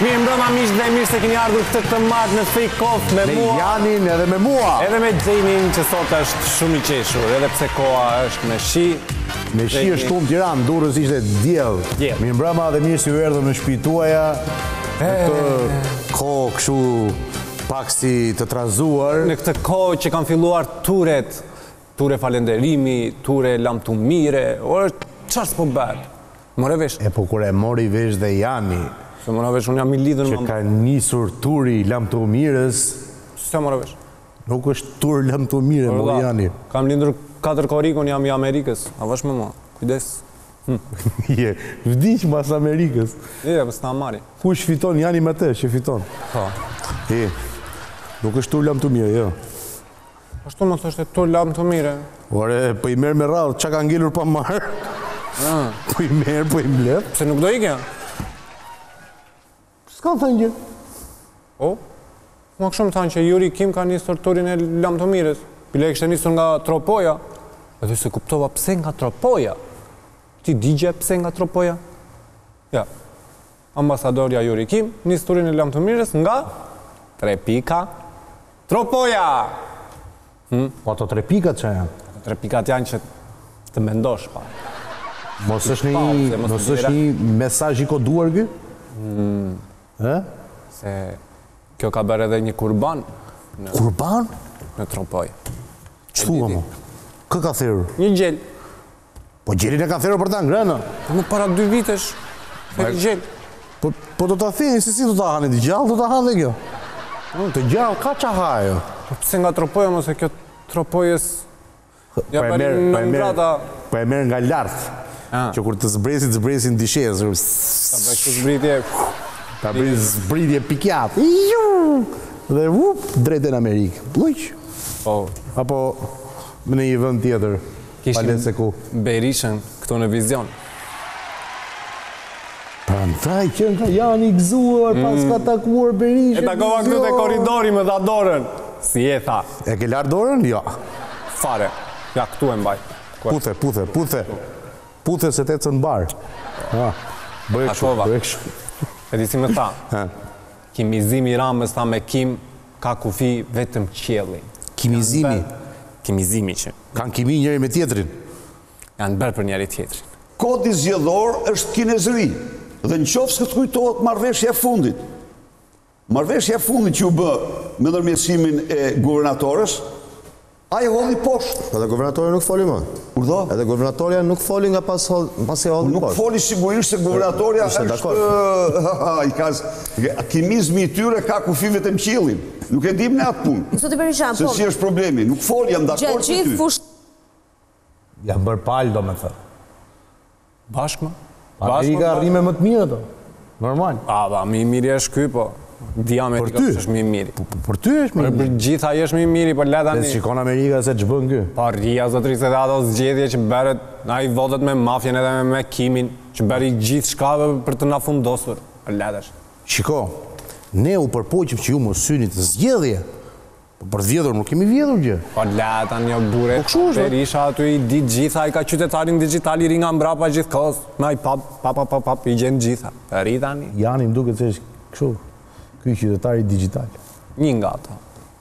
Mirë mbrëma miq dhe mirë se keni ardhur këtë të marrë në Fake Off me mua. Me Janin edhe me mua. Edhe me Xhenin që sot është shumë i qeshur, edhe pse koha është me shi. Me shi është këtu në Tiranë, Durrës ishte diell. Mirë mbrëma dhe mirë se ju erdhëm në shtëpinë tuaja. Këtë kohë kështu pak si të trazuar. Në këtë kohë që kanë filluar turet, ture falenderimi, ture lamtumire, çfarë s'po bëhet? More vesh. E po kur e mori vesh dhe Jani. Se more vesh, unë jam i lidhur me... Që ka nisur turi lamtumirës. Se more vesh? Nuk është tur lamtumire, mori Jani. Kam lindur 4 korikun, jam i Amerikës. A vash me mua, kujdes. Vdiq mas Amerikës. Pës ta marri. Kush fiton, Jani me te, që fiton. Nuk është tur lamtumire, jo. Ashtu më thoshte tur lamtumire. Ore, po i merë me radhë, qa ka ngellur pa marë? Po i merë, po i mlet. Pse nuk do ikja? S'ka thënë gjë. O? Ma këshumë thanë që Yuri Kim ka njësër turin e lamtumires. Pile e kështë njësër nga Tropoja. Edhe se kuptova pse nga Tropoja. Ti digje pse nga Tropoja? Ja. Ambasadorja Yuri Kim njësë turin e lamtumires nga 3 pika Tropoja. Po ato 3 pikat që janë? 3 pikat janë që të mendosh pa. Mos është një mesazh i koduar kë? Se kjo ka bërë edhe një kurban. Kurban? Në Tropoj. Që thua mo? Kë ka therur? Një gjel. Po gjelin e ka therur për ta ngrënë? Më para 2 vitesh. Një gjel. Po do ta theni, si do ta hani? Të gjallë do ta hanë dhe kjo? Të gjallë, ka qa hajo? Po pëse nga Tropoja, mëse kjo Tropojës... Ja bërin në ngrata... Po e merë nga lartë. Që kur të zbresin dishesë. Ta bëjë kështë zbritje... Ta bëjë zbritje pikjat. Dhe drejtë në Amerikë. Pluq. Apo në një vënd tjetër. Kishim Berishën këto në vizion. Pra në taj që nga janë i gëzuar, pas ka takuar Berishën. E takova këtu të koridori me dha dorën. Si e tha. E ke larë dorën? Ja. Fare. Ja, këtu e mbaj. Puthe se të cënë barë. Bëjë këshu. E di si me tha. Kimizimi Ramës tha me Kim ka kufi vetëm qielli. Kimizimi? Kimizimi që. Kanë kimi njëri me tjetrin? Janë bërë për njëri tjetrin. Kodi zgjedhor është kinezëri. Dhe në qofë se të kujtohet marrëveshja e fundit. Marrëveshja e fundit që u bë me ndërmjetësimin e guvernatorës, aje hodhi poshtë. Edhe guvernatorja nuk foli më. Urdhë? Edhe guvernatorja nuk foli nga pas e hodhi poshtë. Nuk foli sigurisht se guvernatorja është... Kimizmi i tyre ka kufi vetëm qiellin. Nuk e dim në atë punë. Se si është problemi. Nuk foli, jam dakord me ty. Jam bërë palë, do me thë. Bashkë më? Amerika rrime më të mirë, do. Normal. Mi miri është ky, po. Di Amerika është mi miri. Për ty është mi miri? Për gjitha është mi miri, për leta një. Dhe shikon Amerika se që bën kë? Pa rria, zotri, se dhe ato zgjedhje që beret, na i votet me mafjen edhe me Kimin, që beri gjithë shkave për të na fundosur. Për letash. Shiko, ne u përpoqim që ju më synit të zgjedhje. Për vjedhur nuk kemi vjedhur gjë. Po leta një bure, Berisha aty i ditë gjitha, i ka qytetarin digital i ringa mbrapa gjithë kohës. Na i pap, i gjenë gjitha. Rritani. Jani më duket se është kështu. Ky qytetari digital. Një nga ata.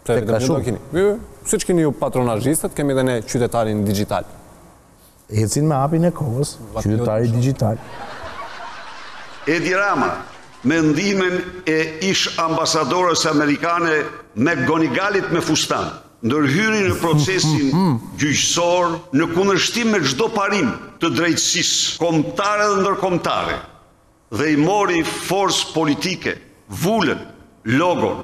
Si që keni ju patronazhistët, kemi dhe ne qytetarin digital. Ecin me hapin e kohës, qytetari digital. Edi Rama, me ndihmen e ish ambasadorës amerikane me gonigalit me fustan, ndërhyri në procesin gjyqësor në kundërshtim me çdo parim të drejtësisë kombëtare dhe ndërkombëtare, dhe i mori forcë politike, vullën, logon.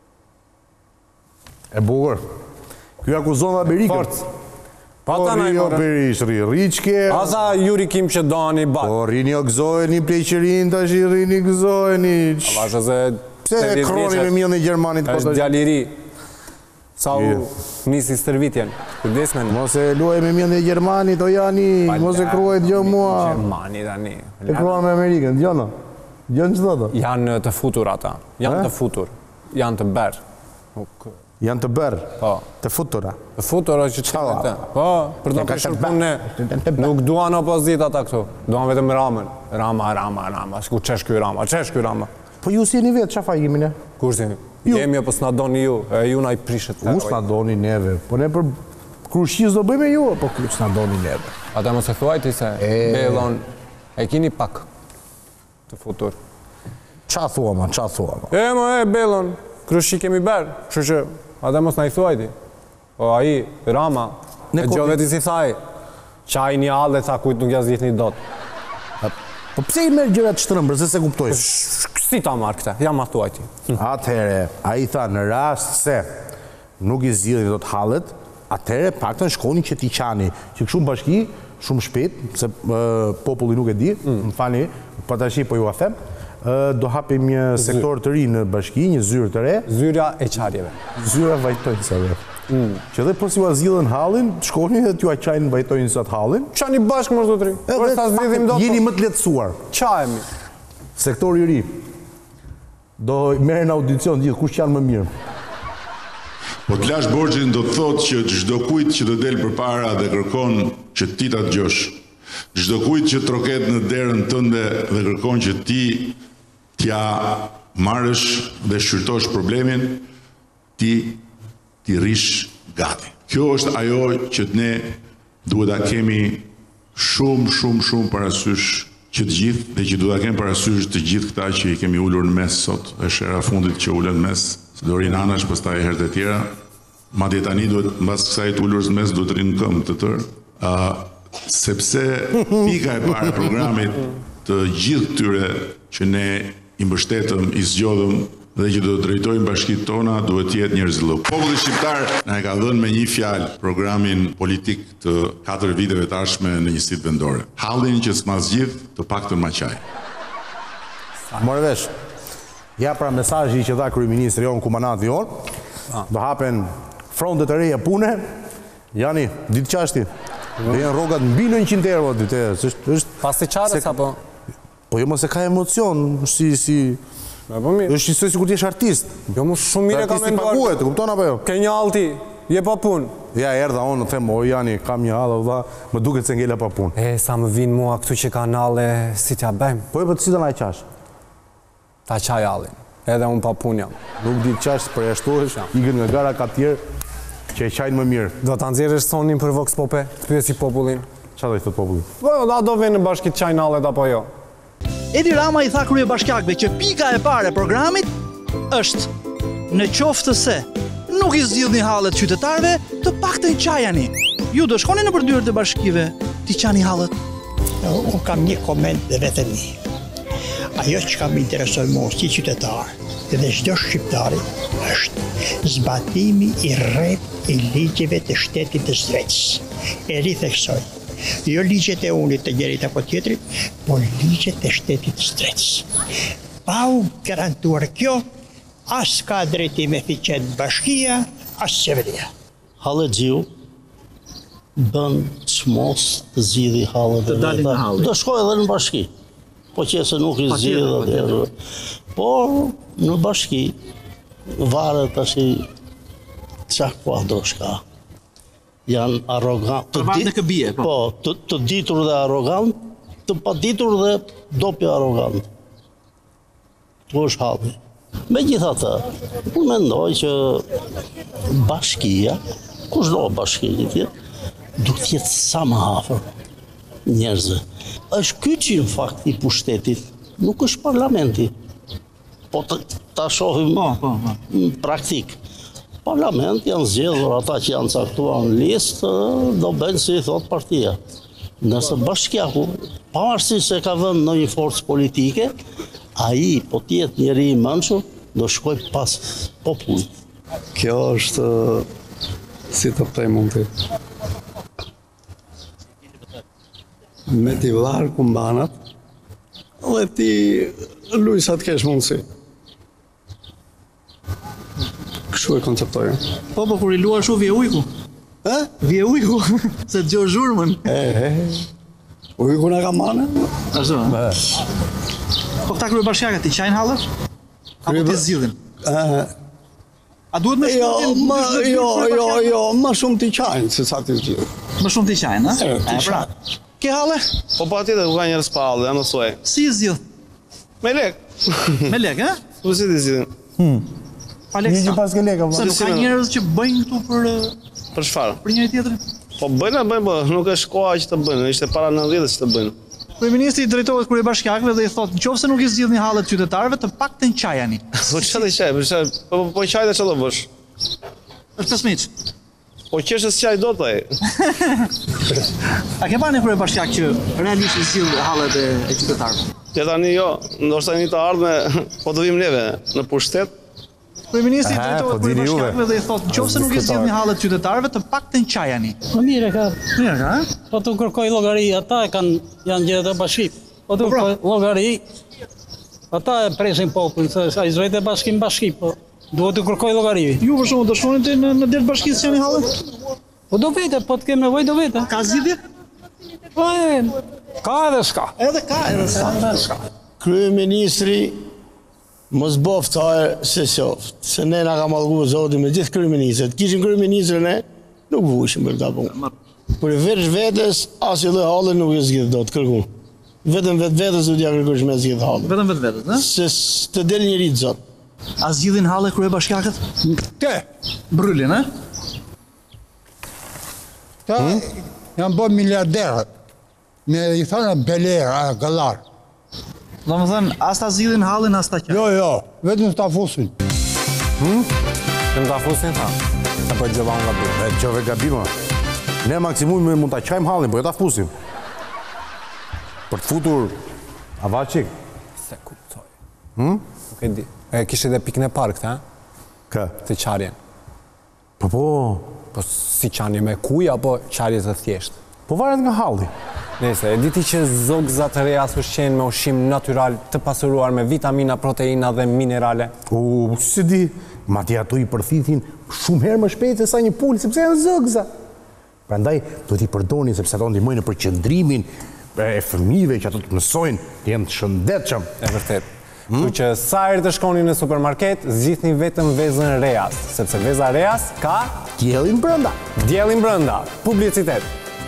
E bukur. Ky akuzon dhe Amerikën. Forcë. Pata na i morën. Berish, Riçke. Asa Yuri Kim që doani bak. Po rini o gëzojeni pleqërin tash i rini gëzojeni. Avasha se... Pse e kroni me mjën e Gjermanit? është djaliri. Sa u nisi stërvitjen. Kujdes me në. Mos e luaj me mjën e Gjermanit, o Jani. Mos e kruaj t'gjo mua. Gjermani tani. E kruaj me Amerikën, t'gjo në. Gjënë që të të? Janë të futur ata. Janë të futur. Janë të berë. Janë të berë? Po. Të futura? Të futura që që të. Po, për të këshur punë ne. Nuk duan opozit ata këtu. Duan vetëm Ramën. Rama. Shku qesh kuj Rama. Po ju si jeni vetë, qa faj jemi ne? Kur si? Jemi apo s'na doni ju, e ju na I prishet. U s'na doni neve, po ne për krushis do bëjme ju, po s'na doni neve. Ata mos e thuaj ti se Bellon e kini pak të futur. Qa thua ma? Bellon, krushi kemi berë, kështu që ata mos na I thuaj ti. Po ai, Rama, e gjove ti si thaj, qaj një allë dhe tha kujt nuk jazit një dot. Po pse I merë gjërat shtrëmbër, se kuptoj? Si ta marrë këta, jam ma thuaj ti. Atëhere, a I tha në rast se nuk I zgjidhin dot hallet, atëhere paktën shkoni që t'i qani, që kështu bashki, shumë shpejt, se populli nuk e di, më fani, pa tashi po ju a them, do hapim një sektor të ri në bashki, një zyrë të re. Zyra e qarjeve. Zyra vajtojnësave. Që dhe po si u a zgjidhen hallin, shkoni dhe t'ju a qajnë vajtojnësat hallin. Qani bashkë mos do të ri. Jeni më të letësuar. Qajemi. Sektori ri. Do merë në audicion gjithë, kush janë më mirë. Po të lash borxhin do të thotë që çdo kujt që do del përpara dhe kërkon që ti ta dëgjosh, çdo kujt që troket në derën tënde dhe kërkon që ti t'ja marrësh dhe shqyrtosh problemin, ti rish gati. Kjo është ajo që ne duhet ta kemi shumë parasysh që të gjithë dhe që duhet ta kemi parasysh të gjithë këta që I kemi ulur në mes sot. Është era fundit që ulen në mes, Dorin Anash, pastaj herët e tjera. Madje tani duhet mbas kësaj të ulur në mes duhet të rinë në këmbë të tërë, sepse pika e parë e programit të gjithë këtyre që ne I mbështetëm, I zgjodhëm dhe që do të drejtojmë bashkitë tona duhet të jetë njerëzillu. Populli shqiptar na e ka dhënë me një fjalë programin politik të 4 viteve të ardhshme në njësitë vendore. Hallin që s'ma zgjidh, të paktën ma qaj. More vesh. Ja pra mesazhi që dha kryeministri jon komandant jon. Do hapen frontet e reja pune. Jani, ditë qashti. Do janë rrogat mbi 900 euro ditë. Është pas të qarës apo? Po jo mos e ka emocion, si është si kur ti jesh artist. Jo më shumë mire ka menduar. Artisti paguhet, kupton apo jo? Ke një alti, je pa punë. Ja, erdha unë, them, o Jani, kam një hallë, valla, më duket se ngela pa punë. Sa më vinë mua këtu që kanale, si t'ja bëjmë? Po e për të si të na e qash? Ta qaj allin, edhe unë pa punë jam. Nuk di qash, përjashtohesh, ikën nga gara ka tjerë, që e qajnë më mirë. Do të nxjerrësh sonin për Vox Pope, të pyesi popullin. Qa do I thot popullin? Po, da do vjen në bashkit qajnë allet apo jo? Edi Rama I tha kryebashkiakëve që pika e parë e programit është në qoftë se nuk I zgjidhni hallet qytetarëve, të paktën qajani. Ju do shkoni në dyert e bashkive, ti qani hallet. Unë kam një koment dhe vetëm një. Ajo që kam interesoj mua si qytetar dhe çdo shqiptari është zbatimi I rreth I ligjeve të shtetit të drejtës. E ritheksoj. Jo ligjet e unit të njërit apo tjetrit, por ligjet e shtetit të drejtës. Pa u garantuar kjo, as ka drejtim eficient bashkia, as qeveria. Halexhiu bën çmos të zgjidhi hallet të dalin në hall. Do shkoj edhe në bashki. Po qëse nuk I zgjidh, por në bashki varet tash çka kuadro shka. Janë arrogant. Të ditur dhe arrogant, të paditur dhe dopi arrogant. Tu është halli. Megjithatë, unë mendoj që bashkia, kushdo bashki duhet të jetë sa më afër njerëzve. Është ky që në fakt I pushtetit, nuk është parlamenti. Po ta shohim në praktik. Parlament janë zgjedhur ata që janë caktuar në listë, do bëjnë si I thot partia. Nëse bashkiaku, pavarësisht se ka vënë në një forcë politike, ai po të jetë njeri I mençur, do shkoj pas popullit. Kjo është, si të them unë ti, me t'i vlarë kumbanat, dhe ti luj sa të kesh mundësi. Kështu e konceptojë. Po, kur I luar shu vje ujku. Vje ujku, se të gjohë zhurmën. Ujku në ka mane. Ashtu, po këta kryebashkiakët I qajnë hallet? Apo të zgjidhin? A duhet me shkëndin? Jo, më shumë t'i qajnë, se sa t'i zgjidhin. Më shumë t'i qajnë, a? Pra, ke halle? Po pa tjetër, ku ka njerëz pa halle, janë në suaj. Si I zgjidh? Me lek. Me lek, e? Po si ti zgjidhin? Pa lek Një pas ke leka, sa nuk ka njerëz që bëjnë këtu Për çfarë? për njëri tjetrin. Po bëjnë, po, nuk është koha që të bëjnë, ishte para 90-s që të bëjnë. Kryeministri i drejtohet kryebashkiakëve dhe i thotë nëse nuk i zgjidhni hallet qytetarëve të paktën qajani. Po çfarë çaj, po çaj të çfarë bësh? Është pesmiç. Po qeshës çaj do të ai. A ke parë kryebashkiak që realisht i zgjidh hallet e qytetarëve? Te tani jo, ndoshta një të ardhme, po do vim neve në pushtet. Kryeministri i drejtohet kryebashkiakëve dhe i thotë nëse nuk i zgjidhni hallet qytetarëve të paktën qajani. Po mire ka. Mirë, ha? Po të kërkoj llogari, ata janë gjetë bashki. Po të kërkoj llogari. Ata e presin popullin, se ai zvetë bashki, po duhet të kërkoj llogari. Ju për shkakun do shkonin ti në det bashkisë që janë hallet? Po do vete, po të kem nevojë do vete. Ka zgjidhje? Po ka edhe s'ka. Edhe ka, edhe s'ka. Kryeministri mos boftar se qoft, se ne na ka mallkuar Zoti me gjithë kryeministët. Kishim kryeministrin ne, nuk vuheshim për ta punë. Por vetes as i lloj halli nuk e zgjidh dot kërku. Vetëm vetes do t'ja kërkosh me zgjidh hallin. Vetëm vetes, ha? Se të del njëri Zot. A zgjidhin halle kryebashkiakët? Te, Brylin, ha? ta janë bërë miliarderët. Me i thënë belera, gallar. Domethënë, as ta zgjidhin hallin, as ta qajin. Jo, vetëm ta fusin. Të më ta fusin tha. Apo gjëva nga bërë. E qove gabima. Ne maksimumi mund ta qajmë hallin, po jo ta fusim. Për të futur avaçik. Se kuptoj. Nuk e di. E kishte edhe pikën e parë këtë, ha? Kë? Të qarjen. Po. Po si qarje me kuj, apo qarje të thjeshtë? Po varet nga halli. Nëse, e diti që zogëzat të reja ushqen me ushqim natyral të pasuruar me vitamina, proteina dhe minerale? Si di, ma ti ato i përthithin shumë herë më shpejt se sa një pulë, sepse janë zogëza. Prandaj, do t'i përdorni sepse ato ndihmojnë në përqendrimin e fëmijëve që ato të mësojnë, të jenë të shëndetshëm. E vërtet. Kështu që sa herë të shkoni në supermarket, zgjidhni vetëm vezën Reas, sepse veza Reas ka Diellin brenda. Diellin brenda. Publicitet.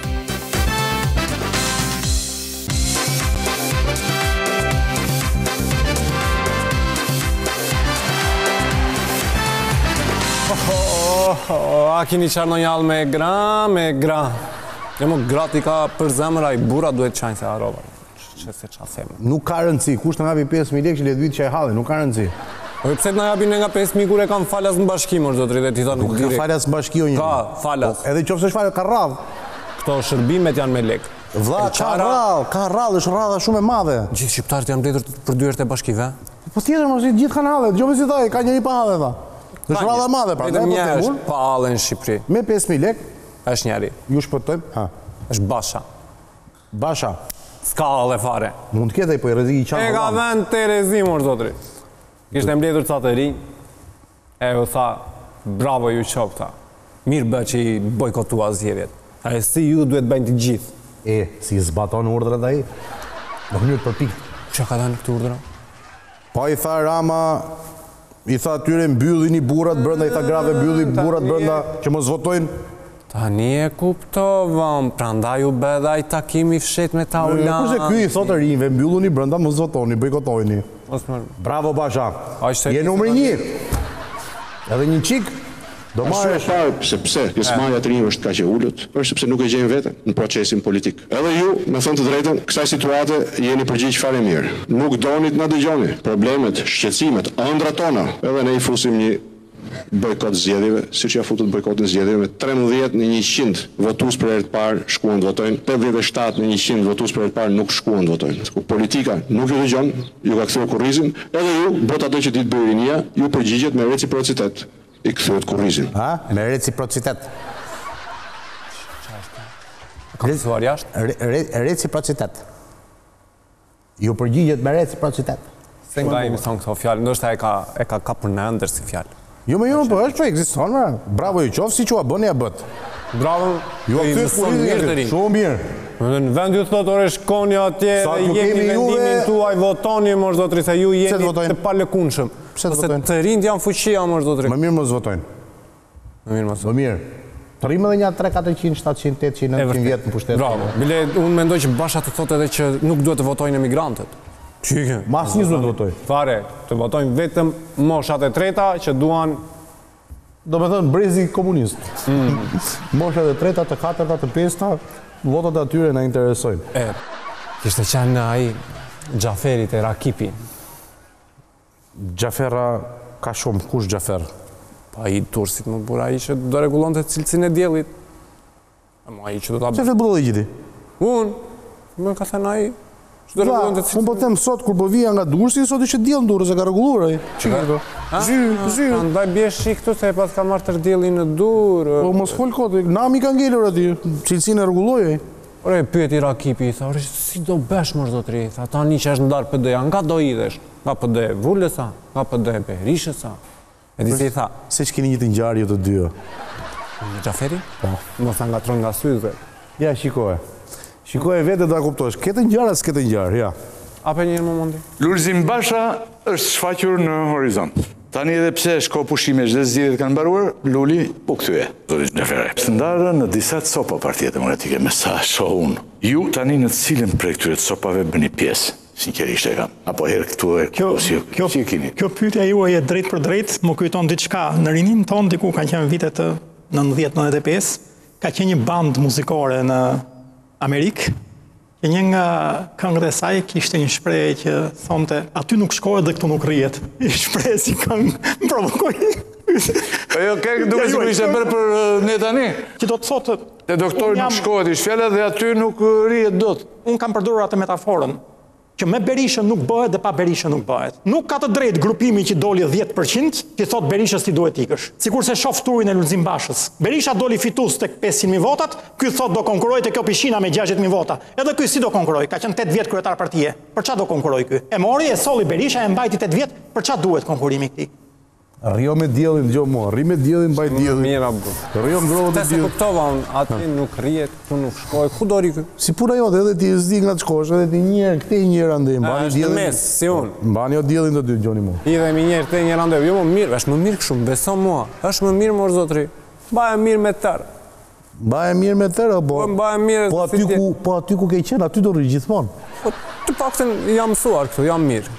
A kini qarë në njallë me gra. E mo grati ka për zemër, a i bura duhet qajnë se arova. Që se qa themë. Nuk ka rëndësi, kush të nga pi 5.000 lekë që le të vitë që e halli, nuk ka rëndësi. Po pse të nga japin nga 5.000 kur e kam falas në bashkim, orë zotri, dhe ti ta nuk Nuk ka falas në bashki o një. Ka, falas. Edhe qofse është falas, ka radhë. Këto shërbimet janë me lekë. Vlla, ka radhë, është radha shumë e madhe. Gjithë shqiptarët janë mbledhur për dyert e bashkive. Po tjetër, mos i gjithë kanë hallet, dëgjoj si thaj, ka njëri pa hallet tha. Është radha e madhe, pra. Vetëm një është pa hallë në Shqipëri. Me 5.000 lekë, Është njeri. ju shpëtojmë, ha. Është Basha. Basha, S'ka hallë fare. mund të ketë ai po i rrezik i qanë. E ka vend Terezim, orë zotri. Kishte mbledhur ca të rinj. E u tha, bravo ju qofta. Mirë bë që i bojkotua zgjedhjet. A e si ju duhet bëjnë të gjithë. Si zbaton urdhrat ai? Në mënyrë për pikë. Çka ka dhënë këtë urdhër? Po i tha Rama, i tha atyre mbyllini burrat brenda, i tha grave mbylli burrat brenda që mos votojnë. Tani e kuptova, prandaj u bë dhe ai takimi fshet me ta ulana. Kurse ky i thotë rinjve mbylluni brenda, mos votoni, bojkotojni. Bravo Basha. Je numri 1. Edhe një çik do Arsye e parë sepse pjesëmarrja e rinjve është kaq e ulët, është sepse nuk e gjejnë veten në procesin politik. Edhe ju, me thënë të drejtën, kësaj situate jeni përgjigj fare mirë. Nuk doni të na dëgjoni. Problemet, shqetësimet, ëndrat tona, edhe ne i fusim një bojkot zgjedhjeve, siç ja futët bojkotin zgjedhjeve me 13 në 100 votues për herë të parë shkuan të votojnë, 87 në 100 votues për herë të parë nuk shkuan të votojnë. Ku politika nuk ju dëgjon, ju ka kthyer kurrizin, edhe ju bët ato që ditë bëj rinia, ju përgjigjet me reciprocitet. I kthyehet kurrizin. Me reciprocitet. Ka mësuar jashtë? Reciprocitet. Ju përgjigjet me reciprocitet. Se nga imi thonë këto fjallë, ndoshta e ka kapur në ëndër si fjallë. Jo, po është që ekziston, bravo ju qoftë, si që a bëni a bët. Bravo, ju a këtë kurrizin, shumë mirë. Në vend ju thotë ore shkoni atje dhe jemi vendimin tuaj, votoni, mos zotri, se ju jeni të palëkunshëm. Pse të votojnë? Të rinjt janë fuqia, mos zotri. Më mirë mos votojnë. Më mirë. Të rrimë edhe një 300, 400, 700, 900 vjetë në pushtet. Bravo. Bile, unë mendoj që Basha të thotë edhe që nuk duhet të votojnë emigrantët. Qyke? Mas 20 do votoj. Fare, të votojnë vetëm moshat e treta që duan. Do me thënë brezi komunist. Moshat e treta, të katërta, të pesta, votat e atyre na interesojnë. Kishte qenë ai Xhaferi te Rakipi. Xhafera ka shumë, kush Xhafer? Pa ai tursit më bura ai që do rregullonte cilësinë e diellit. Ama ai që do ta Çe flet budalli gjithi? Më ka thënë ai që do rregullonte cilësinë. Unë po them sot kur po vija nga Durrësi, sot ishte diell në Durrës, e ka rregulluar ai. Çfarë? Zy. Andaj bie shik këtu se pas ka marrë tër diellin në Durrë. Po mos fol kot, nami ka ngelur aty, cilësinë e rregulloi ai. Ore, pyeti Rakipi, i tha, si do besh më zotri? Tha, tani që është ndarë PD-ja, nga do idhesh? Nga PD Vulesa, nga PD Berishesa. E di si i tha. Se që keni një të ngjarje të dy? Në Xhaferi? Po. Mos ta ngatron nga syze. Ja, shikoje. Shikoje vetë da kuptosh. Këtë ngjarë, s'ketë ngjarë, ja. Ape njërë më mundi. Lulzim Basha është shfaqur në horizont. Tani edhe pse shko pushimesh dhe zgjedhjet kanë mbaruar, Luli po kthye. Zotin Xhaferi. Së ndarë në disa copa Partia Demokratike me sa shoh unë. Ju tani në cilën prej këtyre copave bëni pjesë? Sinqerisht e kam. Apo herë këtu e si e keni? Kjo pyetja juaj e drejt për drejt më kujton diçka. Në rinin ton diku ka qenë vitet 90-95, ka qenë një band muzikore në Amerikë. E një nga këngët e saj kishte një shprehje që thonte aty nuk shkohet dhe këtu nuk rrihet. Shprehje si këngë më provokoi. Po jo, duke sikur ishte bërë për ne tani. Që do të thotë te doktori nuk shkohet ish fjala dhe aty nuk rrihet dot. Un kam përdorur atë metaforën që me Berishën nuk bëhet dhe pa Berishën nuk bëhet. Nuk ka të drejtë grupimi që doli 10% që thot Berishës ti duhet ikësh. Sikur se shoh turin e Lulzim Bashës. Berisha doli fitues tek 500.000 votat, ky thot do konkurroj te kjo pishina me 60.000 vota. Edhe ky si do konkurroj? Ka qenë 8 vjet kryetar partie. Për çfarë do konkuroj ky? E mori, e solli Berisha, e mbajti 8 vjet, për çfarë duhet konkurimi këtij? Rrio me diellin, dëgjoj mua, rri me diellin, mbaj diellin. Mira bu. Rrio ngrohet te diell. Kuptova unë, aty nuk rrihet, ku nuk shkoj, ku do ri ky? Si puna jote, edhe ti s'di nga të shkosh, edhe ti një herë këtej një herë andej, mbani diellin. Në mes, si unë. Mbani o diellin të dy, dëgjoni mua. Idhemi një herë këtej një herë andej. Jo më mirë, është më mirë kështu, beso mua. Është më mirë mor zotri. Mbaje mirë me tër. Mbaje mirë me tër apo? Po mbaje mirë. Po aty ku ke qenë, aty do rri gjithmonë. Po të paktën jam mësuar këtu, jam mirë.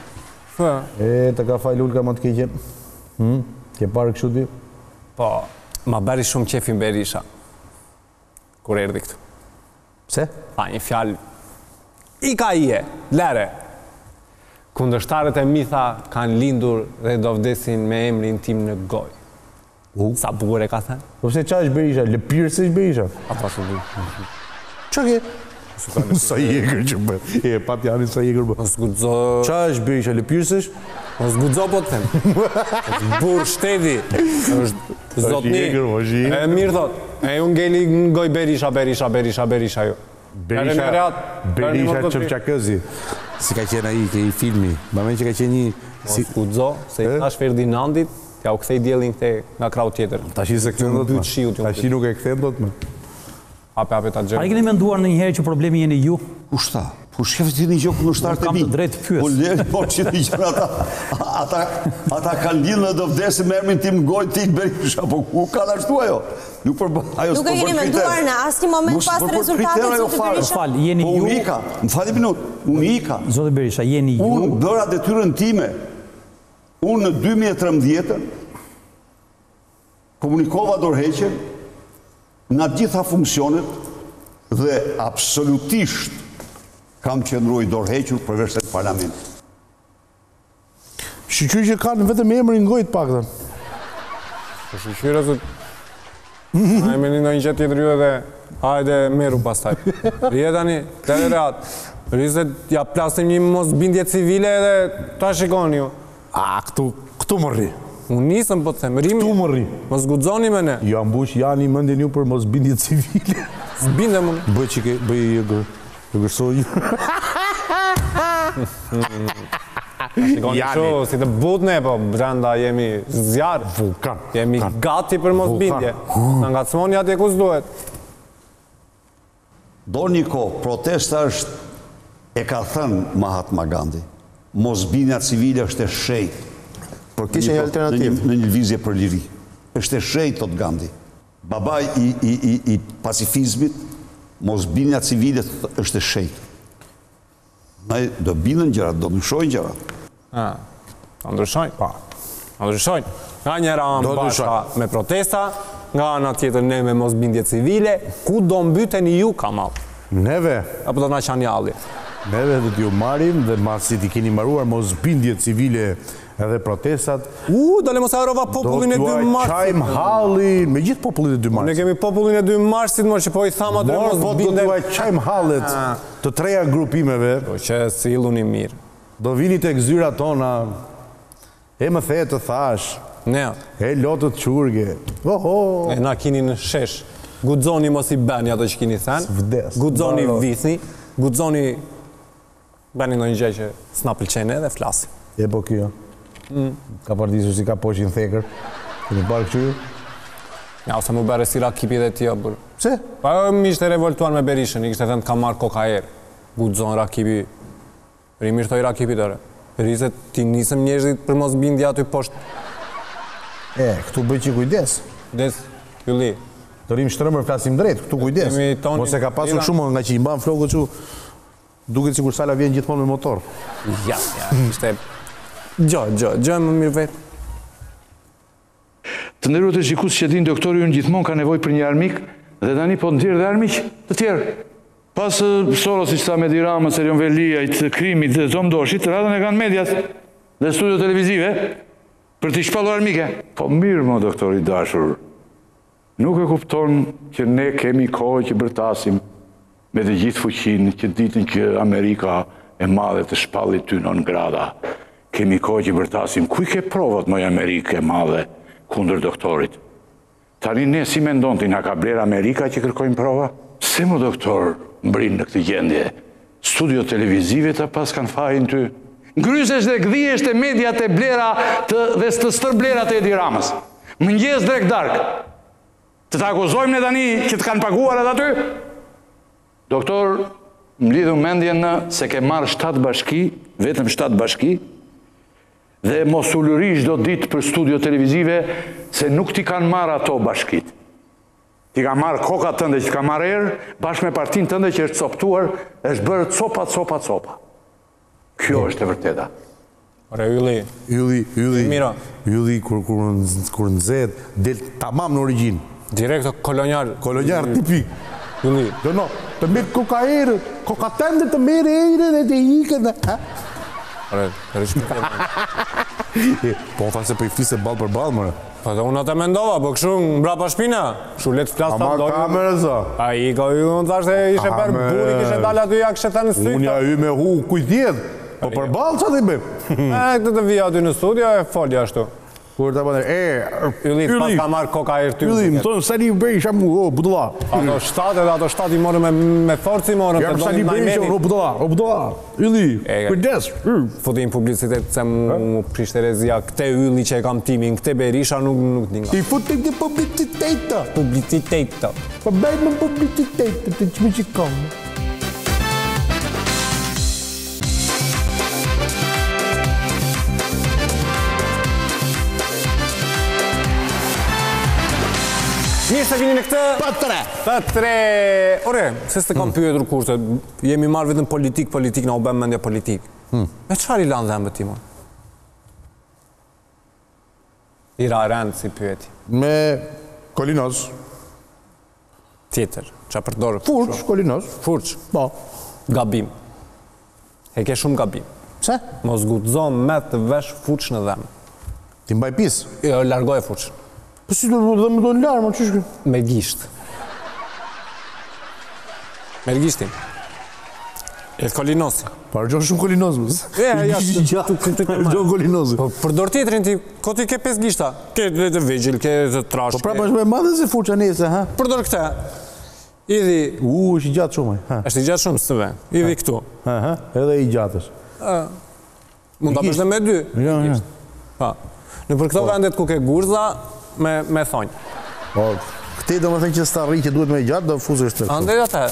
Të ka fal Ulka më të ke qenë. Ke parë kështu ti? Po, ma bëri shumë qefin Berisha. Kur erdhi këtu. Pse? Pa një fjalë. Ika ije, lere. Kundërshtarët e mi tha kanë lindur dhe do vdesin me emrin tim në gojë. Sa bukur e ka thënë? Po pse çfarë është Berisha? Lëpirë se është Berisha? Apo shumë. Çfarë ke? Sa i egër që bë. E pat janë sa i egër bë. Mos guxo. Çfarë është Berisha? Lëpirësh? Mos guxo po të them. Burr shteti. Është zotni. E mirë thot. E u ngeli ngoj Berisha ju. Berisha Çopçakëzi. Si ka qenë ai ke i filmi. Mbamën që ka qenë një si guxo se i thash Ferdinandit, ja u kthej diellin këtej nga krau tjetër. Tash se kthen dot. Tash nuk e kthen dot më. Ape ta gjë. A keni menduar ndonjëherë që problemi jeni ju? Kush tha? Po shef ti një gjë kundërshtar të mi. Kam të drejtë pyes. Po le, po që ti gjë ata kanë lidhë do vdesin me emrin tim gojë tik Berisha, po ku kanë ashtu ajo? Nuk për ajo. Nuk e keni menduar në asnjë moment pas rezultatit të Berisha. Fal, jeni ju. Unë ika, më fali minut. Unë ika. Zoti Berisha, jeni ju. Unë bëra detyrën time. Unë në 2013 komunikova dorëheqjen nga gjitha funksionet dhe absolutisht kam qëndruar dorëhequr përveç të parlamentit. Shqyr që kanë vetëm emrin ngoj të paktën. Po shqyra se ai më ndonjë gjë tjetër ju edhe hajde merru pastaj. Rije tani, të rehat. Rizet ja plasim një mosbindje civile edhe ta shikoni ju. A këtu më rri. Unë nisëm po të them, rimi. Këtu më rri. Mos guxoni me ne. Jo ambush janë i mendjen ju për mosbindje civile. S'bindem unë. Bëj çike, bëj gërsoj. Shikoni kështu, si të butne, po brenda jemi zjarë. Vulkan. Jemi gati për mosbindje. Në ngacmoni atje ku s'duhet. Do një kohë, protesta është, e ka thënë Mahatma Gandhi, mosbindja civile është e shejtë. Por kishte një alternativë. Në një lëvizje për liri. Është e shejtë, thot Gandhi. Babai i pacifizmit, mosbindja civile është e shejtë. Do bindën gjërat, do ndryshojnë gjërat. Do ndryshojnë, pa. Do ndryshojnë. Nga njëra anë bashka me protesta, nga anë tjetër ne me mosbindje civile, ku do mbyteni ju Kamal? Neve. Apo do na qanë jalli? Neve do t'ju marim dhe masi t'i keni maruar mosbindje civile edhe protestat. Dole mos harrova popullin e 2 marsit. Do t'ju qajmë hallin, me gjithë popullin e 2 marsit. Ne kemi popullin e 2 marsit, mërë që po i thama të mosbindje. Do t'ju qajmë hallet të 3 grupimeve. Po që silluni mirë. Do vini të gzyra tona, e më the të thash, e lotët qurge. E na kini në shesh, gudzoni mos i beni ato që kini thënë, gudzoni visni, gudzoni beni në një gjë që s'na pëlqene dhe flasi. E po kjo, ka partisu si ka poqin thekër, këni parë këqyë? Ja, ose mu bere si Rakipi dhe tja, bërë. Pse? Pa mi ishte revoltuar me Berishën, i kishte thënë ka marrë kokaer, gudzon Rakipi, rimirtoj Rakipi tëre. Perise ti nisëm njerëzit për mos bindja aty poshtë. Këtu bëj që kujdes. Kujdes, Ylli. Të rim shtrëmër flasim drejt, këtu kujdes. Mos e ka pasur shumë nga që i mban flokët që duket sikur sala vjen gjithmonë me motor. Ja, ishte gjë më mirë vetë. Të nderuar të shikues që din doktori unë gjithmonë ka nevojë për një armik dhe tani po ndjer dhe armiq të tjerë. Pas Sorosit, sa Edi Ramës, Erion Veliajt, krimit dhe Zomdoshit, radhën e kanë mediat dhe studio televizive për t'i shpallur armike. Po mirë mo, doktori dashur, nuk e kupton që ne kemi kohë që bërtasim me të gjithë fuqinë që ditën që Amerika e madhe të shpalli ty non grada. Kemi kohë që bërtasim ku i ke provat moj Amerikë e madhe kundër doktorit. Tani ne si mendon ti na ka bler Amerika që kërkojnë prova? Se mo doktor mbrin në këtë gjendje, studio televizive të pas kanë fajin ty. Ngrysesh dhe gdhiesht e mediat e blera dhe të stërblerat e Edi Ramës. Mëngjes drek dark. Të të akuzojmë ne tani që të kanë paguar edhe aty? Doktor, më lidhu mendjen në se ke marrë 7 bashki, vetëm 7 bashki, dhe mos u lërish do ditë për studio televizive se nuk ti kanë marrë ato bashkit. Ti ka marrë koka tënde që ka marrë erë, bashkë me partin tënde që është coptuar, është bërë copa. Kjo është e vërteta. Ore, Ylli, kur nëzet, del tamam në origjinë. Direkt kolonjar. Kolonjar tipik. Ylli. No, të mirë koka erë, koka tënde të mirë erë dhe të ikën dhe... Ore, po më thasë se për i flisë balë për balë, mërë. Pa dhe unë atë mendova, po këshu mbra pa shpina, shu letë flasë të ndojë. Ama kamerë, zë. A i ka ju në thashtë e ishe për buri, kishe dalë aty ja kështë të në sytë. Unë ja ju me hu kujtjet, po për balë që të bim. Këtë të vija aty në studio e folja ashtu. Kur të bëndër, Ylli, pas ka marrë koka e rëty. Ylli, më tonë, sali bej, shamu, budula. Ato 7 edhe ato 7 i morën me forci morën. Ja, sali bej, budula. Ylli, kujdes. Futin publicitet se mu prishtë rezia, këte Ylli që e kam timin, këte Berisha nuk dinga. Ti futin të publiciteta. Publiciteta. Pa bejt me publiciteta, të që me që kam. Mirë se vini në këtë... Për 3! Ore, se s'te kam pyetur kurse, jemi marrë vetëm politik, na u bëm mendja politik. Me çfarë i lanë dhembët ti, mo? Ira rëndë si pyeti. Me kolinoz. Tjetër, që përdorë? Furç, kolinoz. Furç. Po. Gabim. E ke shumë gabim. Pse? Mos guxon me të vesh furç në dhemë. Ti mbaj pis? Jo, largoj furçën. Po si do të më do në larë, ma që shkë? Me gisht. Me gishtin. E të kolinosi. Pa rëgjohë shumë kolinosi, mësë. Rëgjohë kolinosi. Po përdor tjetërin ti, ko ti ke 5 gishta. Ke të vegjil, ke të trash. Po prapë është me madhe se furqa nese, ha? Përdor këte. Idhi... është i gjatë shumë, ha? është i gjatë shumë, së ve. Idhi këtu. Edhe i gjatës. Mund të apësht dhe me 2. Ja. Në për këto vendet ku ke gurza, me thonjë. Këte do më thënë që s'ta rri që duhet me i gjatë, do fuzë është të kështu. Andej atë.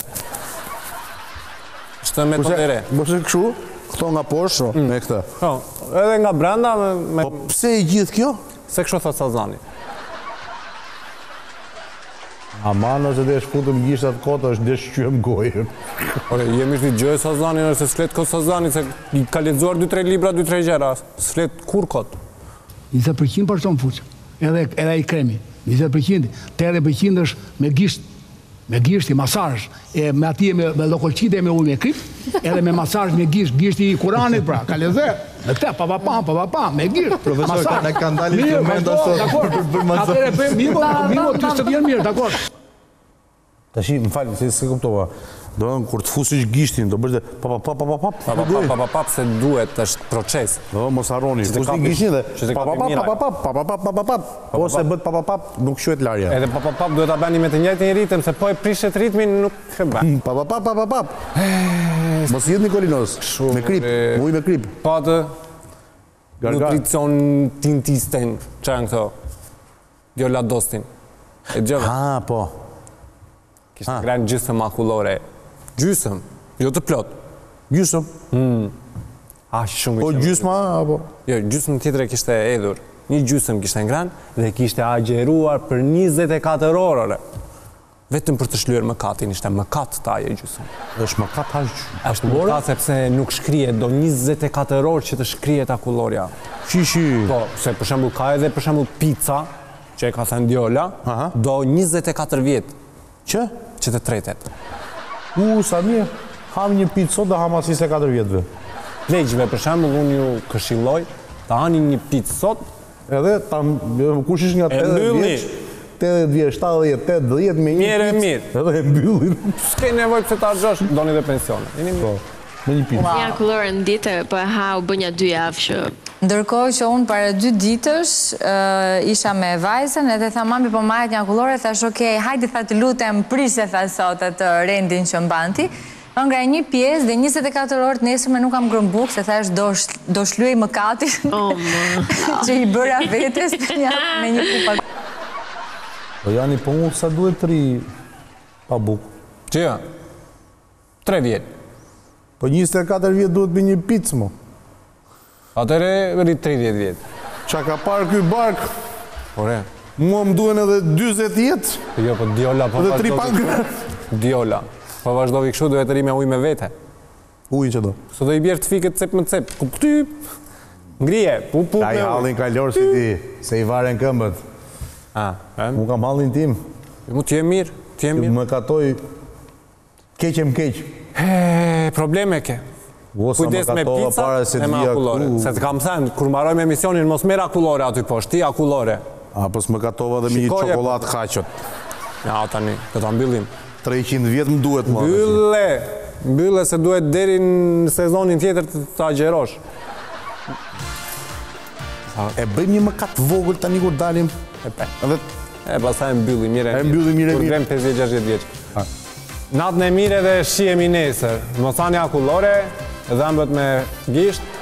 Shtë me të dhere. Bështë këshu, këto nga poshtë, me këta. Edhe nga brenda me... Po pse i gjithë kjo? Se kështu thot Sazani. Ama nëse dhe shputëm gishtat kota është dhe shqyëm gojën. Ore, jemi shdi gjë Sazani, nëse s'flet kot Sazani, se i ka lexuar 2-3 libra, 2-3 gjera, s'flet kur kot. 20% për shtonë fuqë, edhe i kremi, 20%, 80% është me gisht i masazh, me atje me lokolqite me ujë me krip, edhe me masazh me gisht i Kuranit pra, ka lezet, me te, pa, me gisht. Profesor, kanë dalë instrumenta sot për masazh. Atëre për mimo ty së vjen mirë, dakor. Tashi, më falë, se kuptova. Do në kur të fusish gishtin, do bërë dhe Papapap se duhet, është proces. Do mos harroni, fusi gishtin dhe papapap. Po se bët papapap, nuk shuhet larja. Edhe papapap duhet ta bani me të njëjtin ritëm, se po e prishet ritmin, nuk e bën. Papapap. Mos jetë Nikolinos, me krip, uj me krip. Patë, nutricion tintisten, që janë këto? Djolla dostin. E gjëve. Po. Kishtë ngrejnë gjysëm akullore. Gjysëm, jo të plot. Gjysëm? Shumë. Po gjysma, apo? Jo, gjysëm tjetër e kishte edhur. Një gjysëm kishte ngrejnë dhe kishte agjeruar për 24 orëre. Vetëm për të shlyer mëkatin, ishte mëkat taje gjysëm. Është mëkat haqë? Është mëkat sepse nuk shkrihet, do 24 orë që të shkrihet akullorja. Shishi. Po, se për shembull ka edhe për shembull pizza, që e ka thënë Djolla, do 24 vjet. Që? Që të tretet. Sa mirë, ham një pizzë sot dhe ham as 24 vjetëve. Pleqjve, për shembull, unë ju këshilloj, ta hani një pizzë sot, edhe kush ish nga 80 vjeç, 80 vjeç, 70, 80 me një pizzë, edhe e mbyllin. S'ke nevojë pse ta harxhosh, doni dhe pensione. Me një pizzë. Një akullore në ditë, po e ha u bë një 2 javë që... Ndërkohë që unë para 2 ditësh isha me vajzën edhe tha mami po marrët një akullore, thash okej, hajde tha të lutem prishe tha sot atë rendin që mbanti. Ngraj një pjesë dhe 24 orë të nesërme nuk kam grëmbuk, se thash do shlyej mëkatin që i bëra vetes me një kupa. Po Jani, po mu sa duhet 3 pa buk? Që ja? 3 vjet. Po 24 vjet duhet me një picë mo. Atëre, rrit 30 vjet. Qa ka parë këj bark? Pore. Mua më duen edhe 20 jetë? Jo, po Djolla, po vazhdovi... Dhe 3 pankra? Djolla, po vazhdovi kështu, duhet të ri me uj me vete. Uj që do? Së do i bjerë të fikët cep më cep. Ku këty, ngrije, pup me uj. Ta i halin kalorë si ti, se i varen këmbët. Mu kam halin tim. Mu t'je mirë, t'je mirë. Më katoj keqem keq. Probleme ke. Kujdes me pizza e me akullore. Se të kam thënë, kur mbaroj me emisionin, mos merr akullore aty poshtë, ti akullore. Po s'më katova dhe me një çokoladë kaqët. Ja, tani, do ta mbyllim. 300 vjet më duhet më. Mbylle se duhet deri në sezonin tjetër të agjerosh. E bëjmë një mëkat vogël tani kur dalim. Pastaj mbyllim mirë. Kur vem 50-60 vjeç. Natën e mire dhe shihemi nesër. Mos hani akullore, dhëmbët me gisht,